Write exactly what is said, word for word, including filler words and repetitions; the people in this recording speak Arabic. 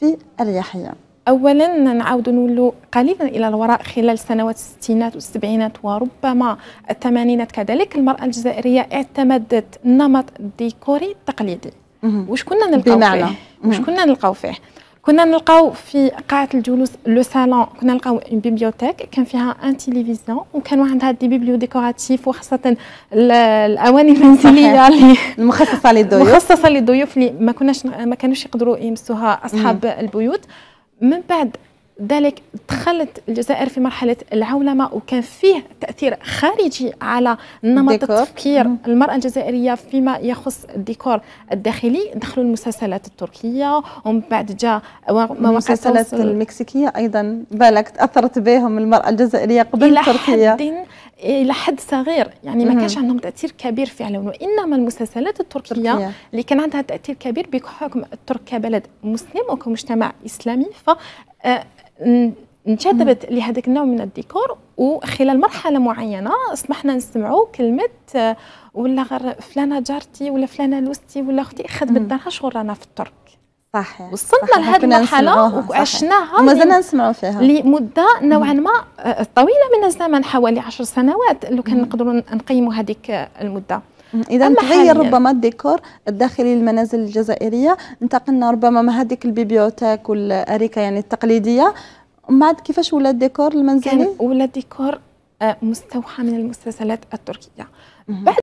في أريحية؟ اولا نعاود نقولوا قليلا الى الوراء خلال سنوات الستينات والسبعينات وربما الثمانينات كذلك، المراه الجزائريه اعتمدت النمط الديكوري التقليدي. واش كنا نلقاو بمعنى فيه واش كنا نلقاو فيه كنا نلقاو في قاعه الجلوس لو صالون، كنا نلقاو اون بيبليوتيك كان فيها ان تيليفزيون، وكانوا عندها دي بيبليو ديكوراتيف، وخاصه الاواني المنزليه اللي المخصصه للضيوف مخصصه للضيوف اللي ما كناش ما كانوش يقدروا يمسوها اصحاب مم. البيوت. من بعد ذلك دخلت الجزائر في مرحله العولمه، وكان فيه تاثير خارجي على نمط التفكير المراه الجزائريه فيما يخص الديكور الداخلي. دخلوا المسلسلات التركيه، ومن بعد جاء المسلسلات المكسيكيه ايضا بالك تاثرت بهم المراه الجزائريه قبل إلى تركيا حد الى حد صغير، يعني ما كانش عندهم تاثير كبير فعلا، وانما المسلسلات التركيه تركيا. اللي كان عندها تاثير كبير بحكم الترك كبلد مسلم وكمجتمع اسلامي، ف انجذبت لهذاك النوع من الديكور. وخلال مرحله معينه اصبحنا نسمعوا كلمه ولا غير فلانه جارتي ولا فلانه لوستي ولا اختي خدمت دارها شغل رانا في الترك. صحيح، وصلنا لهذه المرحله وعشناها ومازلنا نسمعوا فيها لمده نوعا ما طويله من الزمن، حوالي عشر سنوات لو كان نقدروا نقيموا هذيك المده. إذا تغير ربما الديكور الداخلي للمنازل الجزائرية، انتقلنا ربما من هذيك البيبيوتيك والأريكة يعني التقليدية، ومن بعد كيفاش ولا الديكور المنزلي؟ كان ولا الديكور مستوحى من المسلسلات التركية. بعد